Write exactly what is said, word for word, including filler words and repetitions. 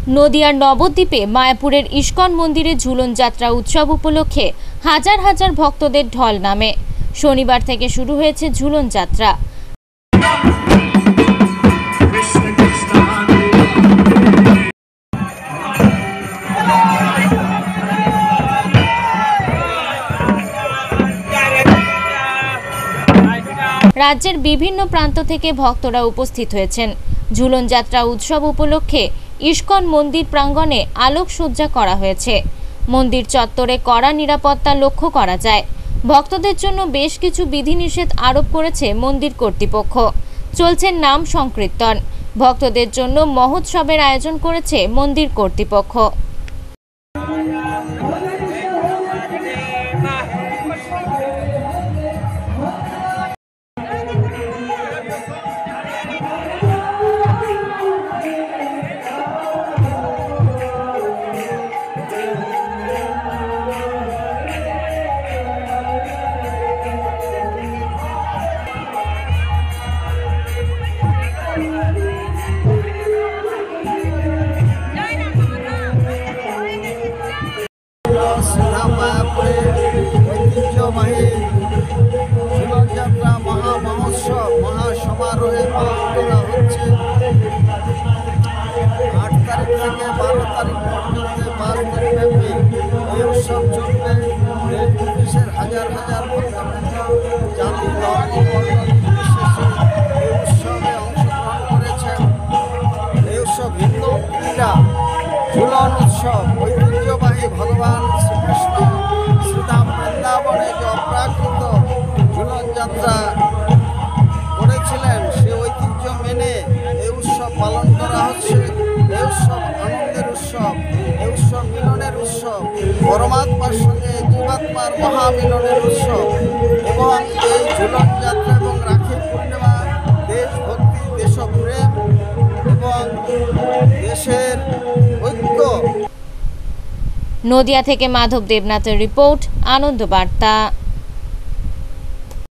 নদিয়ার নবদ্বীপে মায়াপুরের ইস্কন মন্দিরে ঝুলন যাত্রা উৎসব উপলক্ষে হাজার হাজার ভক্তদের ঢল নামে। শনিবার থেকে শুরু হয়েছে ঝুলন যাত্রা। রাজ্যের বিভিন্ন প্রান্ত থেকে ভক্তরা উপস্থিত হয়েছেন। ঝুলন যাত্রা উৎসব উপলক্ষে ইস্কন মন্দির প্রাঙ্গণে আলোকসজ্জা করা হয়েছে। মন্দির চত্বরে কড়া নিরাপত্তা লক্ষ্য করা যায়। ভক্তদের জন্য বেশ কিছু বিধিনিষেধ আরোপ করেছে মন্দির কর্তৃপক্ষ। চলছে নাম সংকীর্তন। ভক্তদের জন্য মহোৎসবের আয়োজন করেছে মন্দির কর্তৃপক্ষ। ঐতিহ্যবাহী ঝুলন যাত্রা মহা মহোৎসব মহা সমারোহে পালন করা হচ্ছে। আট তারিখ থেকে বারো তারিখ পর্যন্ত পাঁচ দিন ব্যাপী এই উৎসব চলবে। দেশ বিদেশের হাজার হাজার ভক্তবৃন্দ জাতি ধর্ম বর্ণ নির্বিশেষে এই উৎসবে অংশগ্রহণ করেছেন। এই উৎসব হিন্দু ক্রীড়া ঝুলন উৎসব ঐতিহ্যবাহী ভগবান শ্রীকৃষ্ণ শ্রীধাম বৃন্দাবনে যে অপ্রাকৃত ঝুলন যাত্রা করেছিলেন সে ঐতিহ্য মেনে এই উৎসব পালন করা হচ্ছে। এই উৎসব আনন্দের উৎসব, এই উৎসব মিলনের উৎসব, পরমাত্মার সঙ্গে জীবাত্মার মহামিলনের উৎসব। এবং এই ঝুলন যাত্রা এবং রাখি পূর্ণিমা দেশভক্তি দেশপ্রেম এবং দেশের ঐক্য। নদিয়া থেকে মাধব দেবনাথের রিপোর্ট, আনন্দ বার্তা।